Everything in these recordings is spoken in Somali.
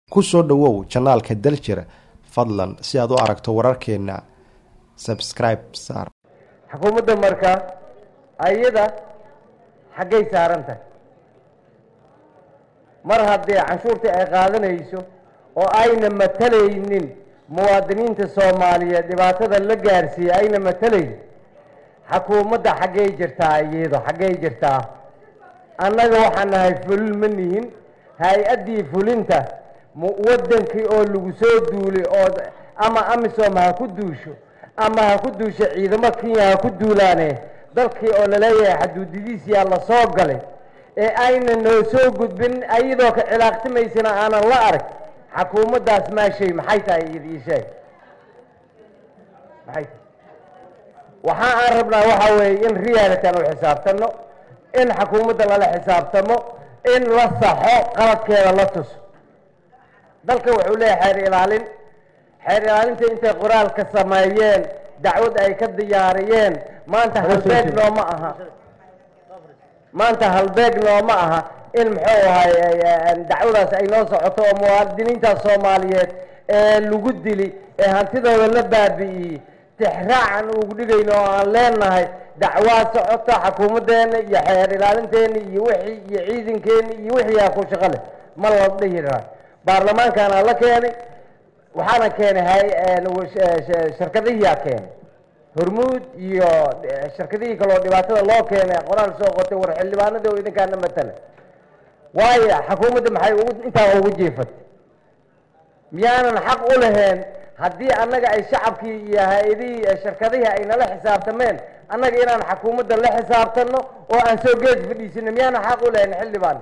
ku soo dhawow channelka Daljir fadlan si aad u aragto wararkeena subscribe saar xukuumadda marka ayada xagay saaranta mar haddii canshuurta ay qaadanayso oo ayna matalaynin muwaadiniinta Soomaaliyeed dhibaatada la gaarsiiyay ayna matalay xukuumadda xagay jirtaa iyada xagay jirtaa annaga waxaan nahay fulmanihin hay-adii fulinta wadankii oo lagu soo duulay oo ama amisom ha ku duusho ama ha ku duusho ciidamo Kenya ha ku duulaane dalkii oo la leeyahay xuduudidiisa la soo galay ee ayna noo soo gudbin ayadoo ka cilaaqtimaysana aanan la arag xukuumaddaas maashay maxay tahay idii sheeg maxay waxa aan rabnaa waxa weeye in riyaalatan u xisaabtano in xukuumadda la xisaabtamo in la saxo qaladkeeda la tuso dalka wuxuu leeyahay xeer ilaalinta intay qoraal ka sameeyeen dacwad ay ka diyaariyeen maanta halbeeg nooma aha in muxuu ahay dacwadaas ay noo socoto oo muwaadiniinta Soomaaliyeed ee lagu dili ee hantidooda la baabi'iyay tixraacan ugu dhigayno oo aan leenahay dacwad socota xukuumadeena iyo xeer ilaalinteena iyo wixii iyo ciidankeena iyo wixii ku shaqale ma la dhihiraa baarlamaankana la keenay waxaana keenay shirkadihiya keenay hormuud iyo shirkadihii kale oo dhibaatada loo keenay qoraal soo qotay war xildhibaanada oo idinkaana matala waayo xukuumadda maxay intaa ugu jeefatay miyaanan xaq u lahayn haddii annaga ay shacabkii iyo hay'adihii shirkadihii ay nala xisaabtameen annaga inaan xukuumadda la xisaabtano oo aan soo geed fadhiisino miyaanan xaq u lahayn xildhibaan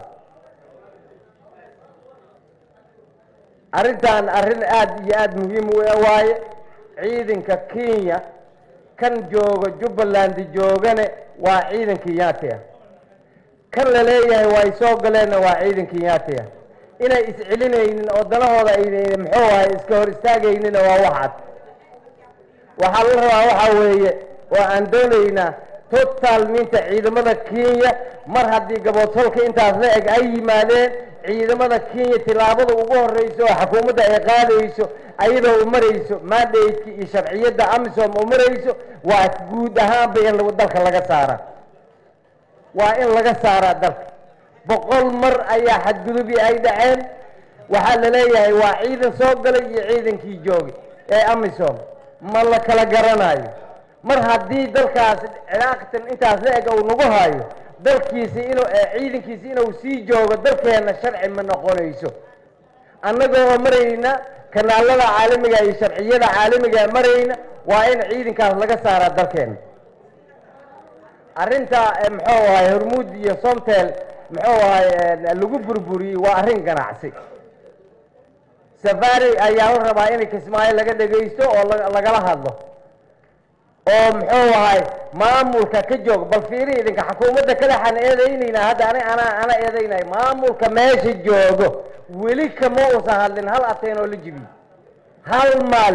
arrintan arrin aad iyo aad muhiim u waaye ciidanka Kenya kan jooga Jubbaland joogane waa ciidan Kenyaatiya kan la leeyahay way soo galeen waa ciidan Kenyaatiya inay iscilinaynin oo dalahooda ay muxuu ahay iska hor istaagaynin waa waxa la rabaa waxa weeye oo aan doonaynaa total minta ciidamada Kenya mar haddii gaboodholka intaas la eg ay yimaadeen ciidamada Kenya tilaabada ugu horeyso xukuumadda ay qaadayso ayadoo u marayso mandate iyo sharciyada amisom u marayso waa guud ahaan in dalka laga saara waa in laga saara dalka boqol mar ayaa xadgudubi ay dhaceen waxa la leeyahay waa ciidan soo galay iyo ciidankii joogay ee amisom ma la kala garanayo mar haddii dalkaas cilaaqtan intaas la eg uu nagu hayo dalkiisa inuu ciidankiisa inuu sii joogo dalkeena sharci ma noqonayso annagoo marayna kanaalada caalamiga iyo sharciyada caalamiga marayna waa in ciidankaas laga saara dalkeena arrinta muxuu ahay hormuud iyo somtel muxuu ahay lagu burburiyay waa arrin ganacsi safari ayaa la rabaa in Kismaayo laga dhageysto oo lagala hadlo oo muxuu ahay maamulka ka joog bal fiiri idinka xukuumadda kale xan eedaynayna hadda ana eedaynay maamulka meesha joogo weli kama uusan hadlin hal ateen oo la jibiyo hal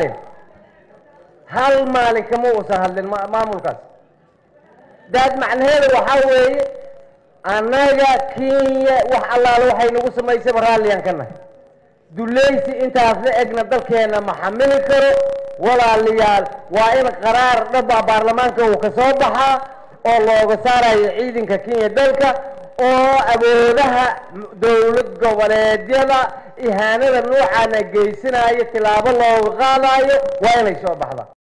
maalin kama uusan hadlin maamulkaas dad macnaheedu waxa weeye annaga Kenya wax allaale waxay nagu samaysay raaliyan kana dulaysi intaas la egna dalkeena ma xamili karo walaalayaal waa in qaraar dhaba baarlamaanka uu ka soo baxaa oo looga saarayo ciidanka Kenya dalka oo awoodaha dawlad goboleedyada ihaanada noocan geysanaya tilaabo looga qaadayo waa inay soo baxdaa